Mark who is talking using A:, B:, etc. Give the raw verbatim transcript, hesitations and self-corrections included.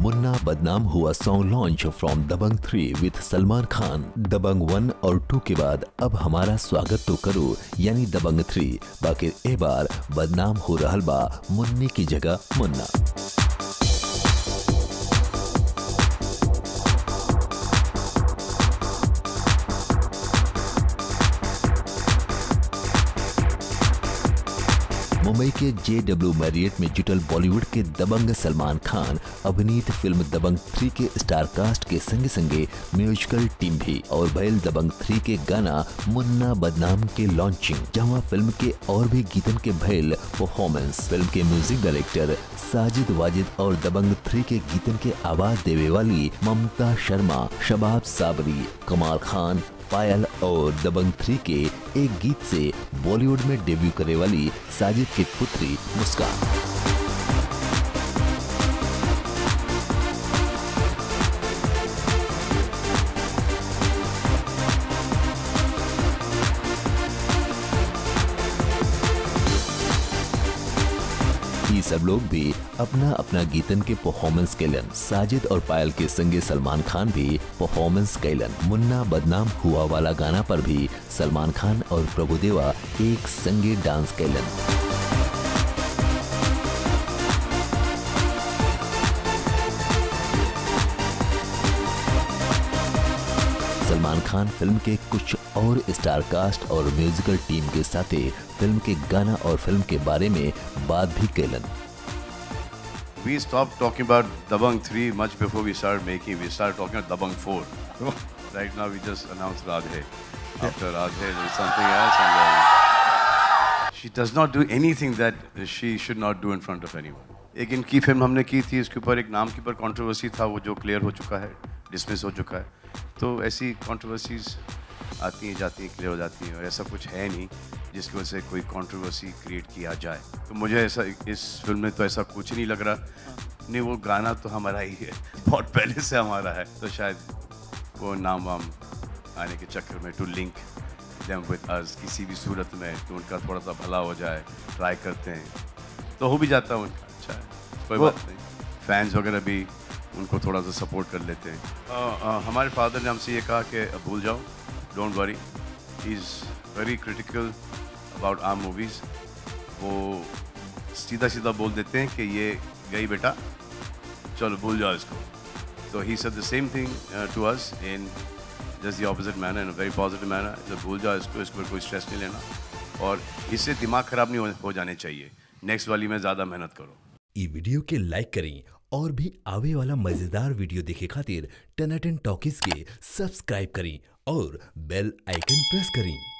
A: Munna Badnaam Hua song launch from Dabangg three with Salman खान। दबंग वन और two के बाद अब हमारा स्वागत तो करो यानी दबंग थ्री। बाकी ए बार बदनाम हो रहल बा मुन्नी की जगह मुन्ना। मुंबई के जे डब्ल्यू मैरियट में जुटल बॉलीवुड के दबंग सलमान खान अभिनीत फिल्म दबंग थ्री के स्टार कास्ट के संगे संगे म्यूजिकल टीम भी और भैल दबंग थ्री के गाना मुन्ना बदनाम के लॉन्चिंग, जहां फिल्म के और भी गीतन के भैल परफॉर्मेंस। फिल्म के म्यूजिक डायरेक्टर साजिद वाजिद और दबंग थ्री के गीतन के आवाज देवे वाली ममता शर्मा, शबाब साबरी, कमाल खान, पायल और दबंग थ्री के एक गीत से बॉलीवुड में डेब्यू करने वाली साजिद की पुत्री मुस्कान। ये सब लोग भी अपना अपना गीतन के परफॉर्मेंस कैलन। साजिद और पायल के संगे सलमान खान भी परफॉर्मेंस कैलन। मुन्ना बदनाम हुआ वाला गाना पर भी सलमान खान और प्रभु देवा एक संगे डांस कैलन। सलमान खान फिल्म के कुछ और स्टार कास्ट और म्यूजिकल टीम के साथ फिल्म के गाना और फिल्म के बारे में बात भी कैलन।
B: We stopped talking about Dabangg three much before we started making. We started talking about Dabangg four. Right now we just announced Radhe. After Radhe there is something else, and then she does not do anything that she should not do in front of anyone. एक इनकी film हमने की थी, इसके ऊपर एक नाम के ऊपर कंट्रोवर्सी था, वो जो क्लियर हो चुका है, डिसमिस हो चुका है। तो ऐसी कंट्रोवर्सीज आती हैं जाती हैं, क्लियर हो जाती हैं, और ऐसा कुछ है नहीं जिसकी वजह से कोई कंट्रोवर्सी क्रिएट किया जाए। तो मुझे ऐसा इस फिल्म में तो ऐसा कुछ नहीं लग रहा। नहीं, वो गाना तो हमारा ही है, बहुत पहले से हमारा है, तो शायद वो नाम वाम आने के चक्कर में टू लिंक देम विद अस किसी भी सूरत में, तो उनका थोड़ा सा भला हो जाए, ट्राई करते हैं, तो हो भी जाता है उनका। अच्छा है, कोई बात नहीं। फैंस वगैरह भी उनको थोड़ा सा सपोर्ट कर लेते हैं। आ, आ, हमारे फादर ने हमसे ये कहा कि भूल जाओ, don't worry, he is very critical about our movies. वो सीधा सीधा बोल देते हैं कि ये गई बेटा, चलो भूल जाओ इसको। तो he said the same thing to us in just the opposite manner, in a very positive manner. तो भूल जाओ इसको, इस पर कोई स्ट्रेस नहीं लेना, और इससे दिमाग ख़राब नहीं हो जाने चाहिए। नेक्स्ट वाली में ज़्यादा मेहनत करो।
A: ये वीडियो के लाइक करें और भी आवे वाला मजेदार वीडियो देखे खातिर टनाटन टॉकीज के सब्सक्राइब करें और बेल आइकन प्रेस करें।